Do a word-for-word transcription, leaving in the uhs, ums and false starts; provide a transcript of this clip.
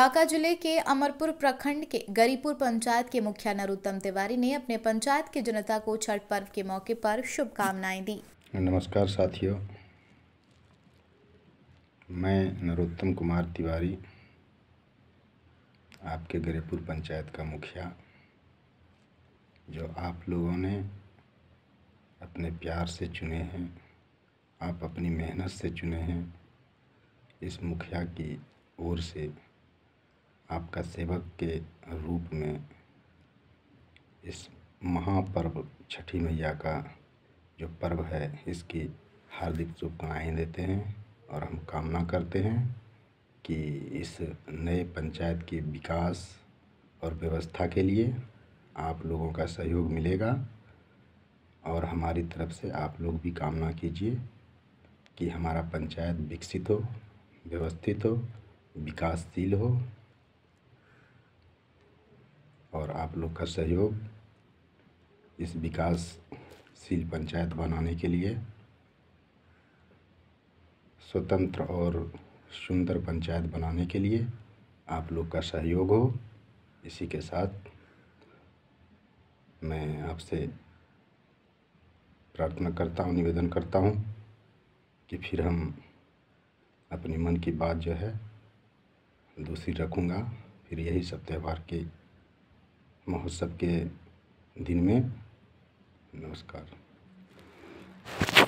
बांका जिले के अमरपुर प्रखंड के गरीपुर पंचायत के मुखिया नरोत्तम तिवारी ने अपने पंचायत की जनता को छठ पर्व के मौके पर शुभकामनाएं दी। नमस्कार साथियों, मैं नरोत्तम कुमार तिवारी, आपके गरीपुर पंचायत का मुखिया, जो आप लोगों ने अपने प्यार से चुने हैं, आप अपनी मेहनत से चुने हैं। इस मुखिया की ओर से आपका सेवक के रूप में इस महापर्व छठी मैया का जो पर्व है, इसकी हार्दिक शुभकामनाएं देते हैं और हम कामना करते हैं कि इस नए पंचायत के विकास और व्यवस्था के लिए आप लोगों का सहयोग मिलेगा और हमारी तरफ से आप लोग भी कामना कीजिए कि हमारा पंचायत विकसित हो, व्यवस्थित हो, विकासशील हो और आप लोग का सहयोग इस विकासशील पंचायत बनाने के लिए, स्वतंत्र और सुंदर पंचायत बनाने के लिए आप लोग का सहयोग हो। इसी के साथ मैं आपसे प्रार्थना करता हूँ, निवेदन करता हूँ कि फिर हम अपनी मन की बात जो है दूसरी रखूँगा। फिर यही सब त्यौहार के महोत्सव के दिन में। नमस्कार।